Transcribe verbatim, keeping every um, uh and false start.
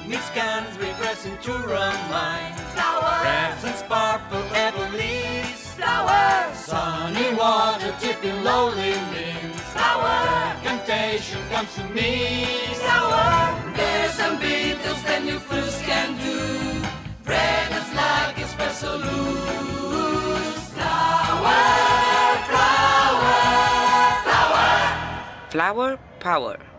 Miscans regressing to mine. Flowers, reds and sparkle, ebonies. Flowers, sunny water tipping lowly means. Flower, incantation comes to me. Flower, there's some Beatles that new flutes can do. Fragrance like espresso loose. Flower, flower, flower. Flower Power.